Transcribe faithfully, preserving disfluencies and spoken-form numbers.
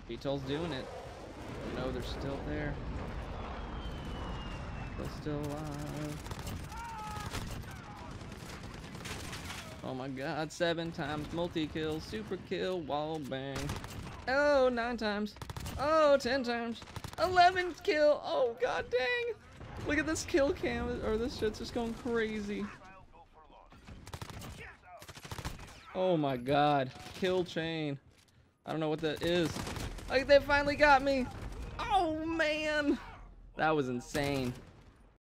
V TOL's doing it. Oh no, they're still there. They're still alive. Oh my god, seven times multi-kill, super kill, wall bang. Oh, nine times. Oh, ten times. eleven kill. Oh god dang. Look at this kill cam, or this shit's just going crazy. Oh my god, kill chain. I don't know what that is. Like, they finally got me. Oh man, that was insane.